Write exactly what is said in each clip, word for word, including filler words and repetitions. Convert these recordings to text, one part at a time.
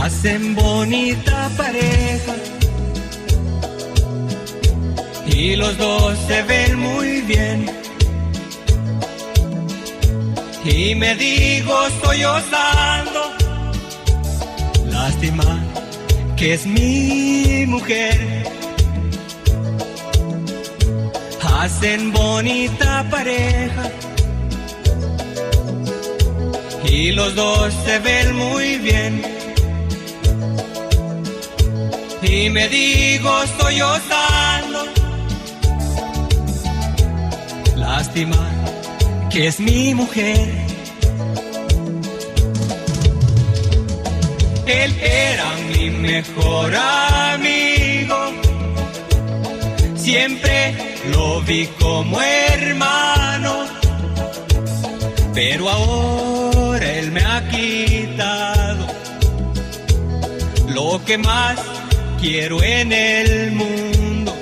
hacen bonita pareja y los dos se ven muy bien. Y me digo sollozando, lástima que es mi mujer. Hacen bonita pareja y los dos se ven muy bien. Y me digo sollozando, lástima que es mi mujer. Él era mi mejor amigo, siempre lo vi como hermano, pero ahora él me ha quitado lo que más quiero en el mundo.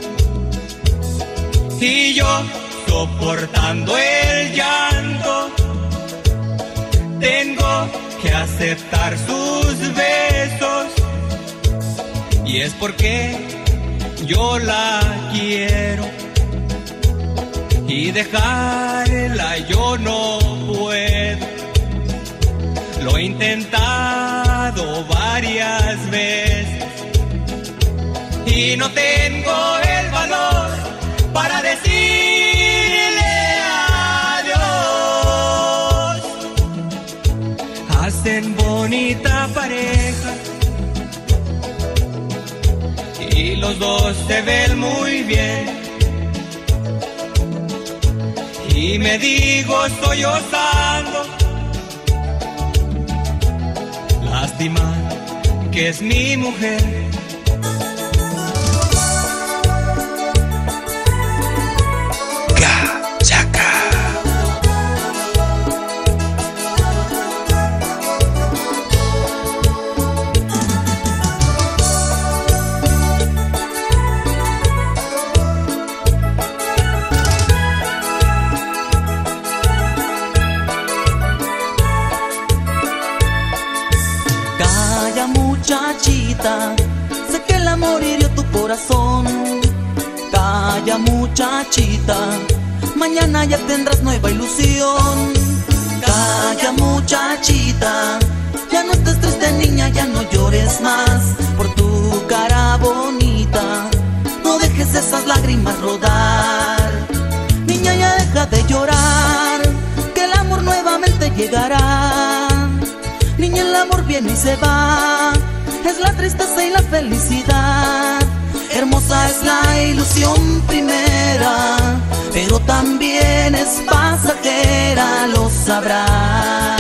Y yo, soportando el llanto, tengo que aceptar sus besos, y es porque yo la quiero y dejarla yo no puedo. Lo he intentado varias veces y no tengo el valor para decirle adiós. Hacen bonita pareja y los dos se ven muy bien. Y me digo sollozando, lástima que es mi mujer. Muchachita, sé que el amor hirió tu corazón. Calla, muchachita, mañana ya tendrás nueva ilusión. Calla, muchachita, ya no estés triste, niña, ya no llores más por tu cara bonita. No dejes esas lágrimas rodar, niña, ya deja de llorar, que el amor nuevamente llegará. Niña, el amor viene y se va, es la tristeza y la felicidad. Hermosa es la ilusión primera, pero también es pasajera, lo sabrás.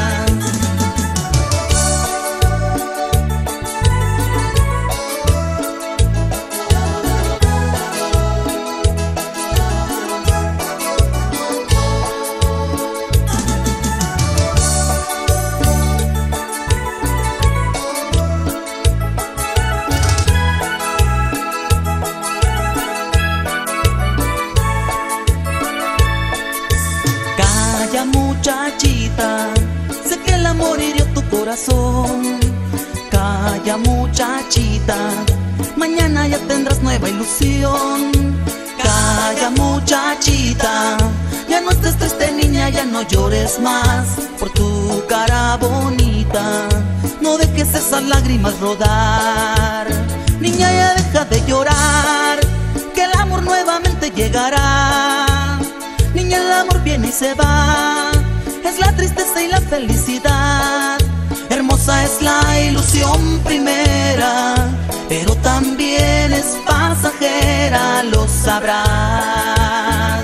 Muchachita, sé que el amor hirió tu corazón. Calla, muchachita, mañana ya tendrás nueva ilusión. Calla, muchachita, ya no estés triste, niña, ya no llores más por tu cara bonita. No dejes esas lágrimas rodar, niña, ya deja de llorar, que el amor nuevamente llegará. Niña, el amor viene y se va, es la tristeza y la felicidad. Hermosa es la ilusión primera, pero también es pasajera, lo sabrás.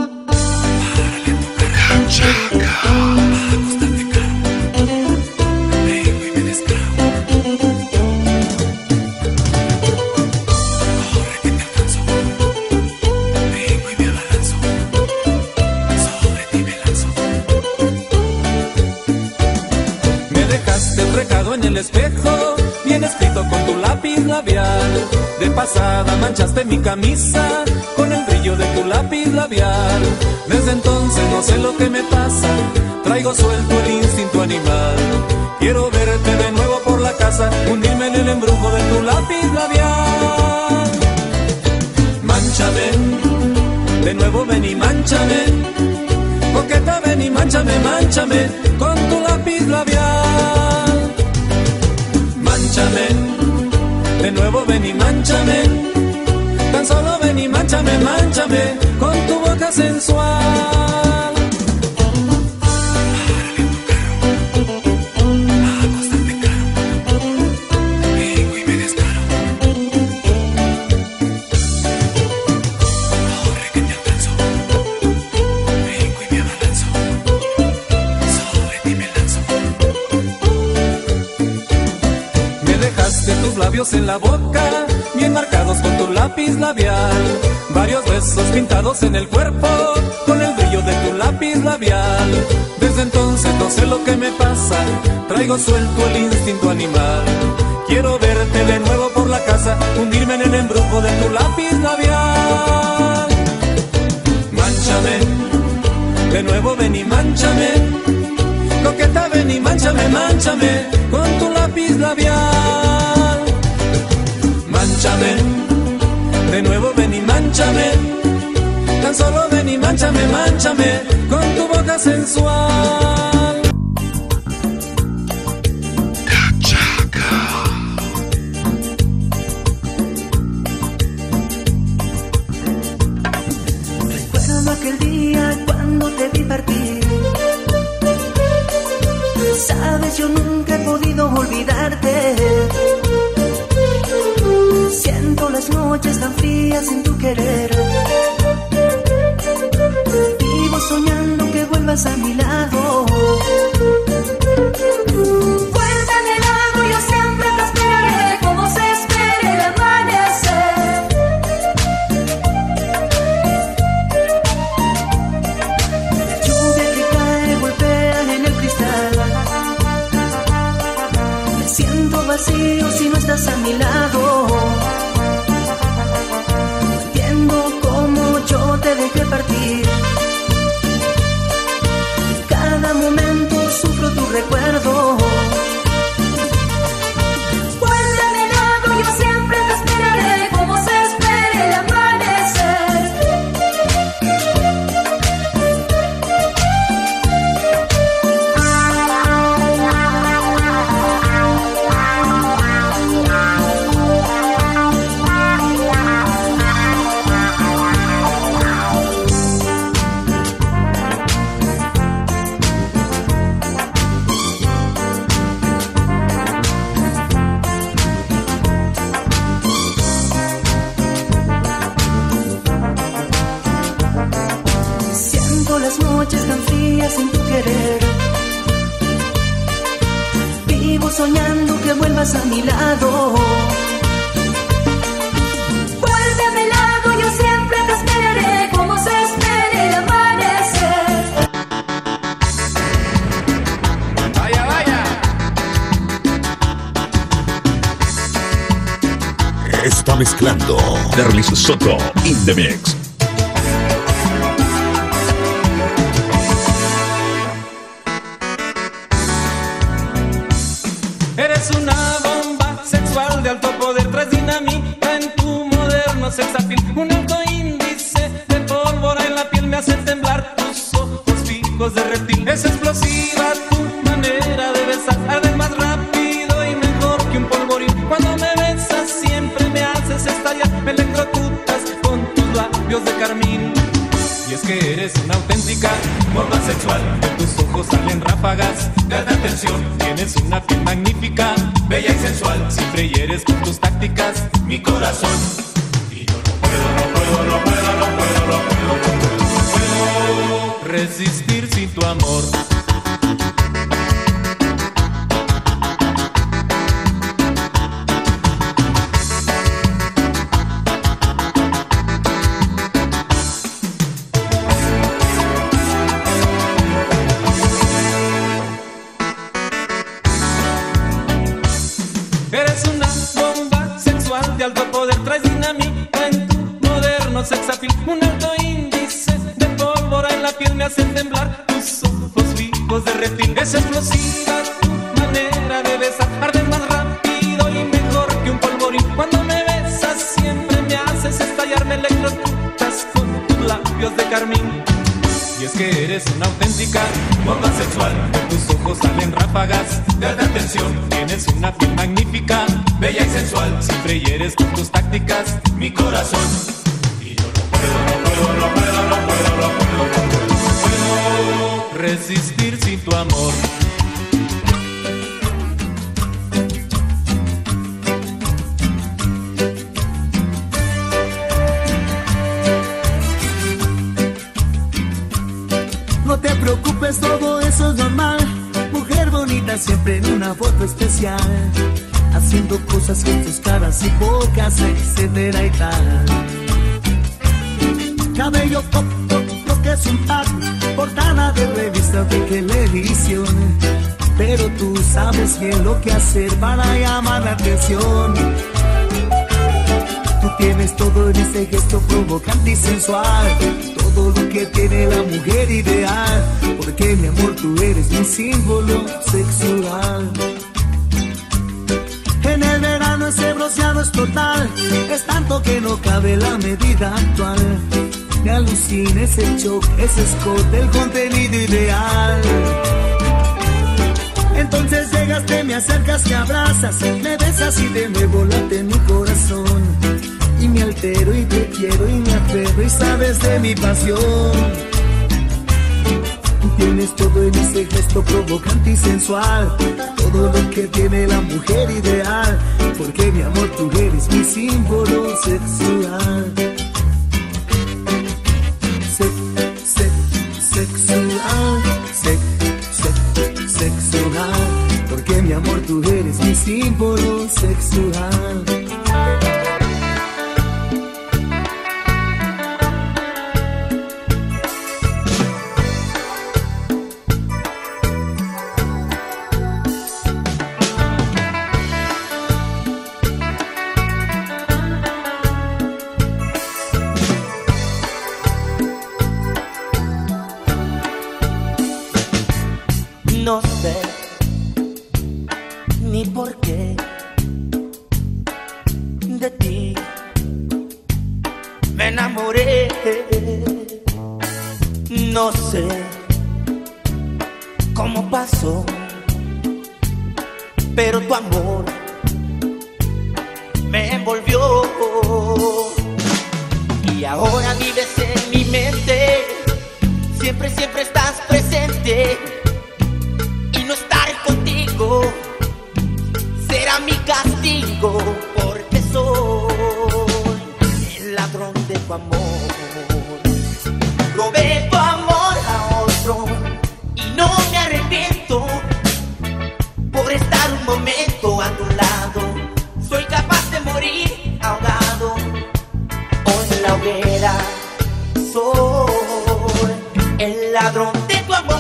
En el espejo, bien escrito con tu lápiz labial. De pasada manchaste mi camisa con el brillo de tu lápiz labial. Desde entonces no sé lo que me pasa, traigo suelto el instinto animal. Quiero verte de nuevo por la casa casa, hundirme en el embrujo de tu lápiz labial. Mánchame, de nuevo ven y mánchame, coqueta ven y mánchame, mánchame con tu lápiz labial. Mánchame, de nuevo ven y mánchame, tan solo ven y mánchame, mánchame con tu boca sensual. En la boca, bien marcados con tu lápiz labial, varios besos pintados en el cuerpo, con el brillo de tu lápiz labial. Desde entonces no sé lo que me pasa, traigo suelto el instinto animal. Quiero verte de nuevo por la casa, hundirme en el embrujo de tu lápiz labial. Mánchame, de nuevo ven y mánchame, coqueta ven y mánchame, mánchame con tu lápiz labial. Mánchame, de nuevo ven y mánchame, tan solo ven y mánchame, mánchame con tu boca sensual. Recuerdo aquel día cuando te vi partir. Sabes, yo nunca he podido olvidarte. Siento las noches tan frías sin tu querer. Vivo soñando que vuelvas a mi lado. Vuelve a mi lado, yo siempre te esperaré, como se espera el amanecer. La lluvia que cae golpea en el cristal. Me siento vacío si no estás a mi lado. Te dejé partir. Cada momento sufro tu recuerdo. Vuelve a mi lado, yo siempre te esperaré, como se espera el amanecer. Tan frías sin tu querer. Vivo soñando que vuelvas a mi lado. Vuelve a mi lado, yo siempre te esperaré, como se espera el amanecer. Vaya, vaya. Está mezclando Derlis Soto in the mix. Eres una bomba sexual de alto poder, traes dinamita en tu moderno sex appeal. Un alto índice de pólvora en la piel me hace temblar tus ojos fijos de reptil. Es explosiva tu manera de besar, arde más rápido y mejor que un polvorín. Cuando me besas siempre me haces estallar, me electrocutas con tus labios de carmín. Y es que eres una auténtica bomba sexual, de tus ojos salen ráfagas de alta tensión. Tienes una piel magnífica, bella y sensual, siempre hieres con tus tácticas mi corazón. Y yo no puedo, no puedo, no puedo, no puedo, no puedo, no puedo, no puedo resistir sin tu amor. Sex appeal, un alto índice de pólvora en la piel me hace temblar tus ojos fijos de reptil. Es explosiva tu manera de besar, arde más rápido eres una auténtica bomba sexual. De tus ojos salen ráfagas de alta tensión. Tienes una piel magnífica, bella y sensual. Siempre hieres con tus tácticas mi corazón. Y yo no puedo, no puedo, no puedo, no puedo, no puedo, no puedo, no puedo resistir sin tu amor. No te preocupes, todo eso es normal. Mujer bonita siempre en una foto especial, haciendo cosas con tus caras y bocas, etcétera y tal. Cabello pop, pop, lo que es un tag, portada de revista de televisión. Pero tú sabes bien lo que hacer para llamar la atención. Tú tienes todo en ese gesto provocante y sensual, todo lo que tiene la mujer ideal. Porque mi amor, tú eres mi símbolo sexual. En el verano ese bronceado es total, es tanto que no cabe la medida actual. Me alucina ese shock, ese escote, el contenido ideal. Entonces llegas, te me acercas, te abrazas, me besas y de nuevo late mi corazón. Y me altero y te quiero y me aferro y sabes de mi pasión. Tienes todo en ese gesto provocante y sensual, todo lo que tiene la mujer ideal. Porque mi amor, tú eres mi símbolo sexual. Sex, sex, sexual, sex, sex, sexual. Porque mi amor, tú eres mi símbolo sexual. No sé ni por qué de ti me enamoré. No sé cómo pasó, pero tu amor me envolvió. Y ahora vives en mi mente, siempre, siempre estás presente. No estar contigo será mi castigo, porque soy el ladrón de tu amor. Robé tu amor a otro y no me arrepiento. Por estar un momento a tu lado, soy capaz de morir ahogado o en la hoguera. Soy el ladrón de tu amor.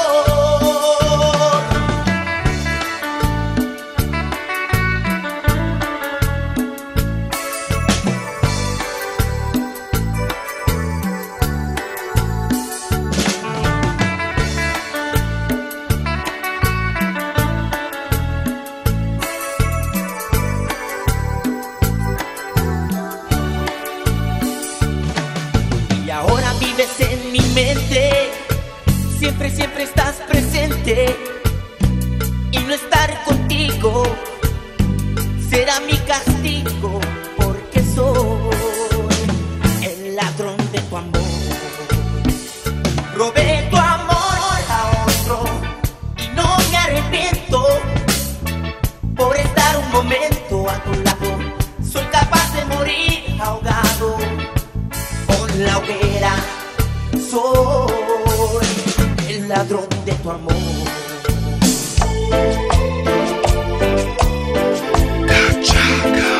En mi mente, siempre, siempre estás presente. Y no estar contigo será mi castigo, porque soy el ladrón de tu amor. Robé tu amor a otro y no me arrepiento. Por estar un momento a tu lado, soy capaz de morir ahogado con la hoguera. Soy el ladrón de tu amor. Chaca.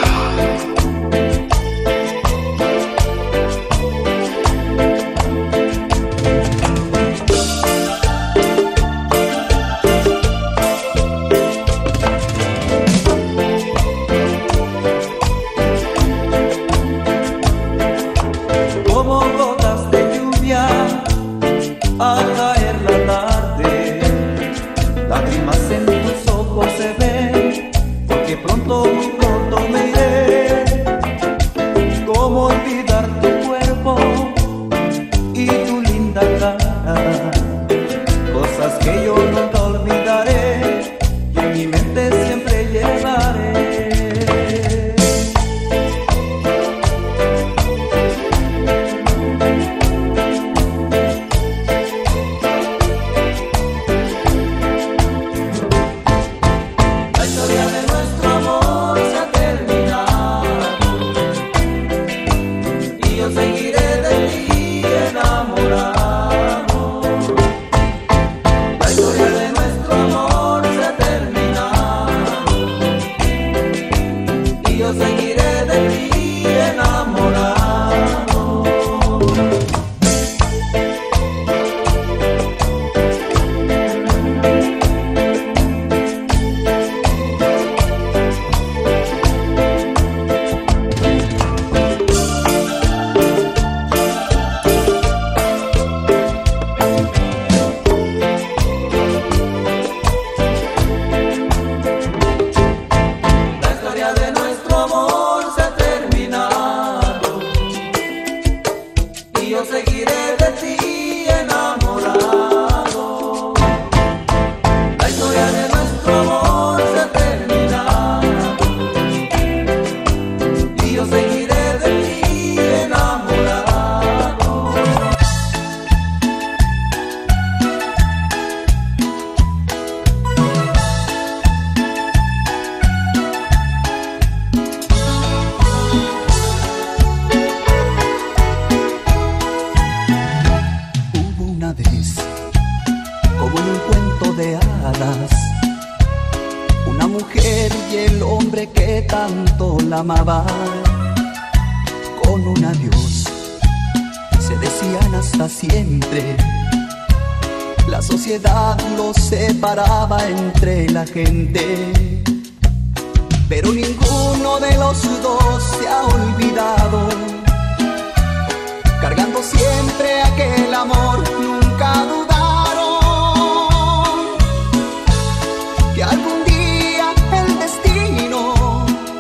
de hadas. Una mujer y el hombre que tanto la amaba. Con un adiós se decían hasta siempre. La sociedad los separaba entre la gente, pero ninguno de los dos se ha olvidado, cargando siempre aquel amor. Nunca dudaron que algún día el destino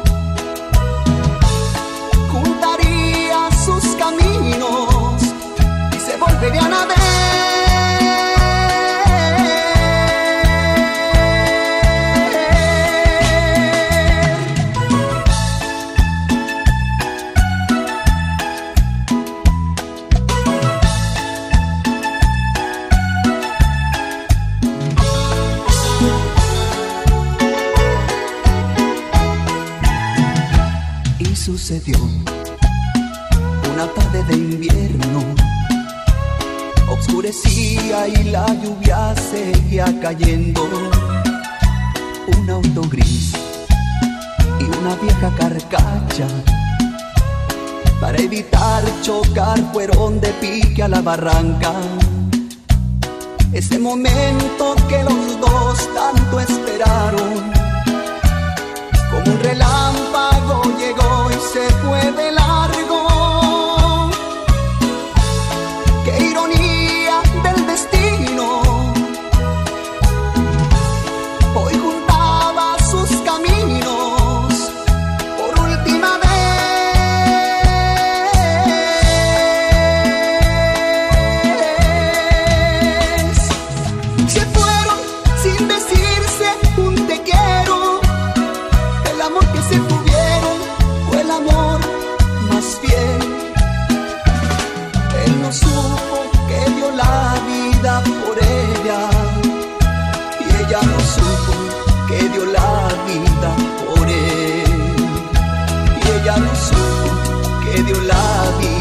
juntaría sus caminos y se volverían a ver. Sucedió una tarde de invierno, oscurecía y la lluvia seguía cayendo. Un auto gris y una vieja carcacha, para evitar chocar fueron de pique a la barranca. Ese momento que los dos tanto esperaron, como un relámpago llegó y se fue de largo. Qué ironía del destino, hoy juntaba sus caminos por última vez. Se fueron sin decirse un te quiero. El amor que se tuvieron fue el amor más fiel. Él no supo que dio la vida por ella, y ella no supo que dio la vida por él, y ella no supo que dio la vida